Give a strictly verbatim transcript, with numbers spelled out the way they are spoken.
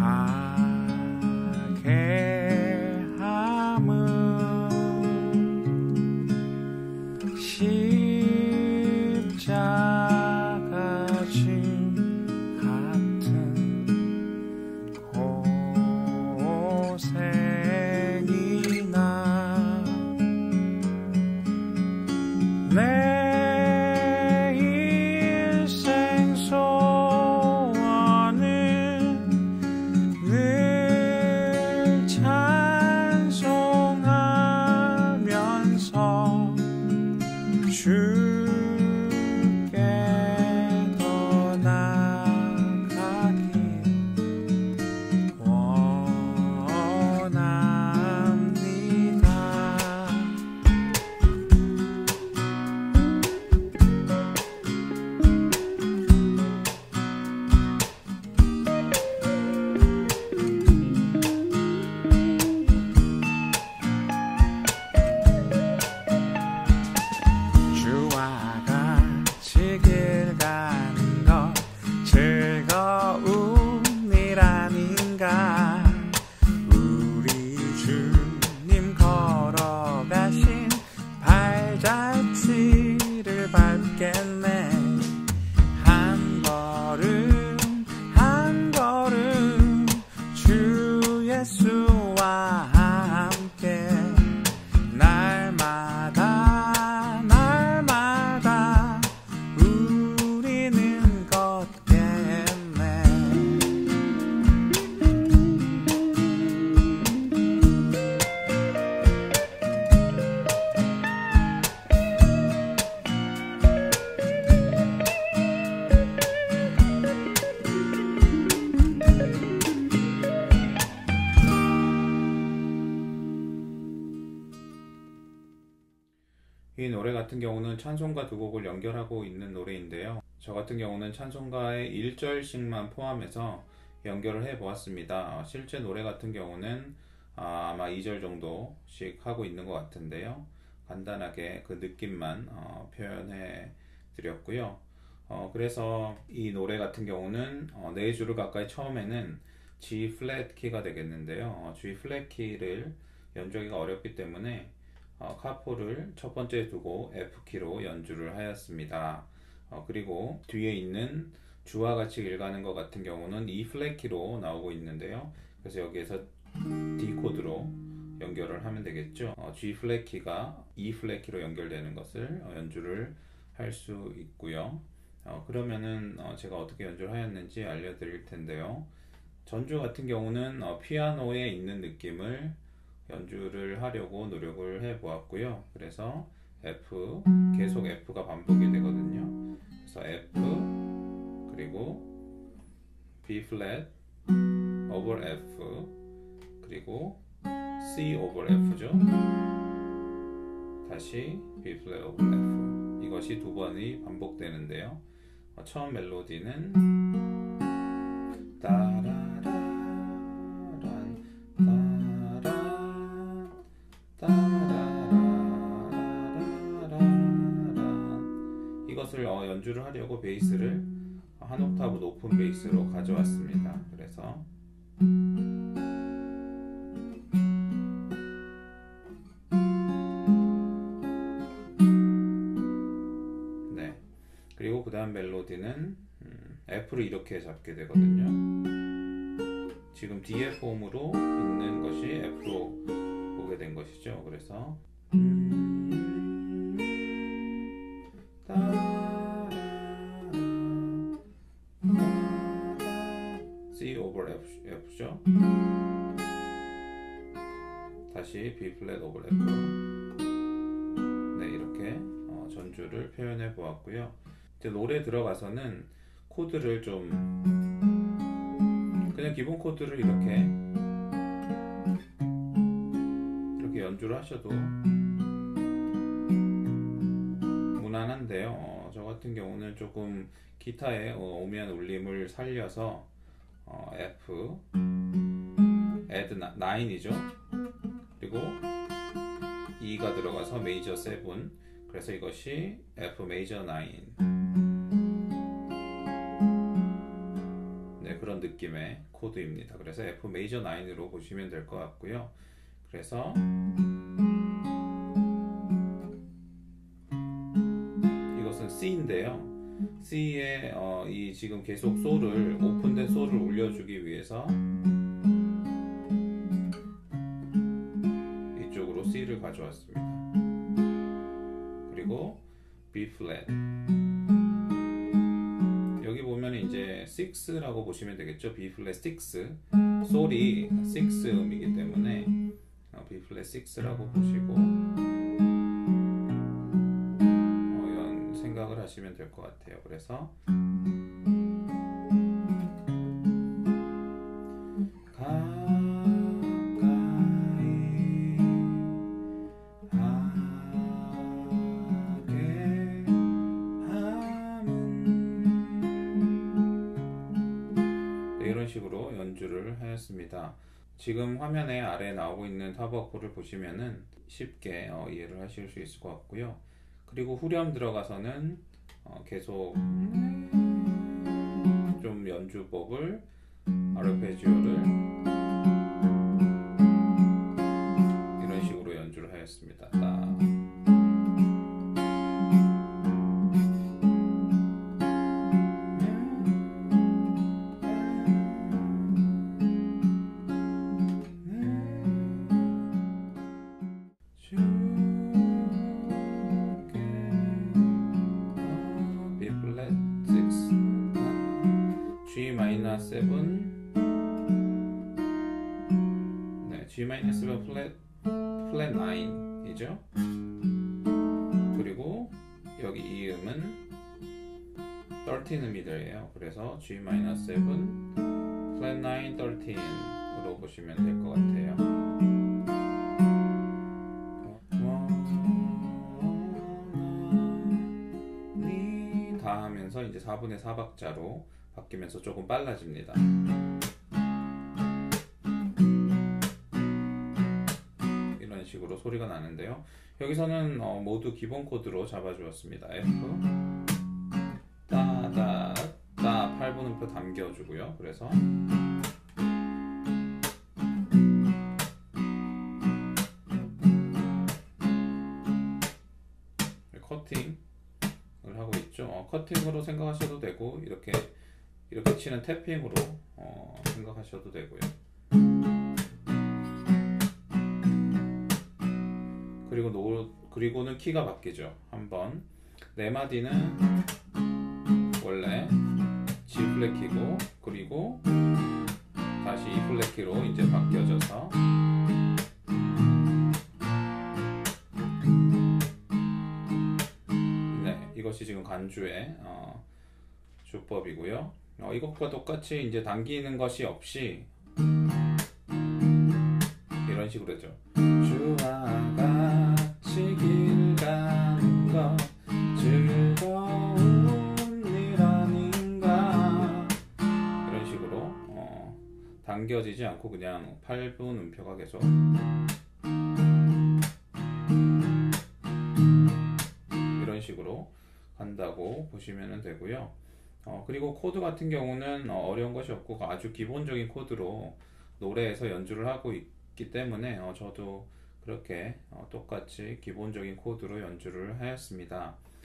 가게 함은 십자가 진 같은 고생이나 내 발자취를 밟겠네. 한 걸음 한 걸음 주 예수와 함께 날마다 날마다 우리는 걷겠네. 이 노래 같은 경우는 찬송가 두 곡을 연결하고 있는 노래인데요. 저 같은 경우는 찬송가의 일 절씩만 포함해서 연결을 해 보았습니다. 실제 노래 같은 경우는 아마 이 절 정도씩 하고 있는 것 같은데요. 간단하게 그 느낌만 어, 표현해 드렸고요. 어, 그래서 이 노래 같은 경우는 어, 네 줄을 가까이 처음에는 G 플랫 키가 되겠는데요. 어, G 플랫 키를 연주하기가 어렵기 때문에 어, 카포를 첫 번째에 두고 F 키로 연주를 하였습니다. 어, 그리고 뒤에 있는 주와 같이 일가는 것 같은 경우는 E 플랫 키로 나오고 있는데요. 그래서 여기에서 D 코드로 연결을 하면 되겠죠. 어, G 플랫 키가 E 플랫 키로 연결되는 것을 어, 연주를 할 수 있고요. 어, 그러면은 어, 제가 어떻게 연주를 하였는지 알려드릴 텐데요. 전주 같은 경우는 어, 피아노에 있는 느낌을 연주를 하려고 노력을 해 보았고요. 그래서 F, 계속 F가 반복이 되거든요. 그래서 F, 그리고 B 플랫 over F, 그리고 C over F죠. 다시 B 플랫 over F. 이것이 두 번이 반복되는데요. 어, 처음 멜로디는 따라라란 이것을 어, 연주를 하려고 베이스를 한 옥타브 높은 베이스로 가져왔습니다. 그래서 네, 그리고 그 다음 멜로디는 음, F를 이렇게 잡게 되거든요. 지금 D의 폼으로 있는 것이 F로 오게 된 것이죠. 그래서 C over F, F죠. 다시 B 플랫 over F. 네, 이렇게 어, 전주를 표현해 보았고요. 이제 노래 들어가서는 코드를 좀 그냥 기본 코드를 이렇게 이렇게 연주를 하셔도 무난한데요. 어, 저 같은 경우는 조금 기타의 어, 오묘한 울림을 살려서 어, F add 나인이죠. 그리고 E가 들어가서 메이저 세븐. 그래서 이것이 F 메이저 나인. 네, 그런 느낌. 느낌의 코드입니다. 그래서 F 메이저 나인으로 보시면 될 것 같고요. 그래서 이것은 C인데요. C에 어, 이 지금 계속 솔을 오픈된 솔을 올려주기 위해서 이쪽으로 C를 가져왔습니다. 그리고 B 플랫. 여기 보면 이제 육라고 보시면 되겠죠. B 플랫 육. 솔이 육 음이기 때문에 B 플랫 육라고 보시고 어, 이런 생각을 하시면 될 것 같아요. 그래서 이런 식으로 연주를 하였습니다. 지금 화면에 아래에 나오고 있는 타버코를 보시면은 쉽게 어, 이해를 하실 수 있을 것 같고요. 그리고 후렴 들어가서는 어, 계속 좀 연주법을 아르페지오를 이런 식으로 연주를 하였습니다. 따. B 플랫 육, G 마이너 칠, 네, G 마이너 칠 플랫 플랫 나인이죠. 그리고 여기 이 음은 십삼 음이더래요. 그래서 G 마이너 칠 플랫 나인 십삼으로 보시면 될 것 같아요. 다 하면서 이제 사분의 사 박자로 바뀌면서 조금 빨라집니다. 이런 식으로 소리가 나는데요. 여기서는 어, 모두 기본 코드로 잡아주었습니다. F 따다 따 팔 분음표 담겨주고요. 그래서 커팅 하고 있죠. 어, 커팅으로 생각하셔도 되고 이렇게 이렇게 치는 태핑으로 어, 생각하셔도 되고요. 그리고 노 그리고는 키가 바뀌죠. 한번 네 마디는 원래 G 플랫 키고 그리고 다시 E 플랫 키로 이제 바뀌어져서 이것이 지금 간주의 어, 주법이고요. 어, 이것과 똑같이 이제 당기는 것이 없이 이런 식으로 했죠. 주와 같이 길 가는 것 즐거운 일 아닌가 이런 식으로 어, 당겨지지 않고 그냥 팔 분 음표가 계속 이런 식으로 한다고 보시면 되고요. 어, 그리고 코드 같은 경우는 어, 어려운 것이 없고 아주 기본적인 코드로 노래에서 연주를 하고 있기 때문에 어, 저도 그렇게 어, 똑같이 기본적인 코드로 연주를 하였습니다.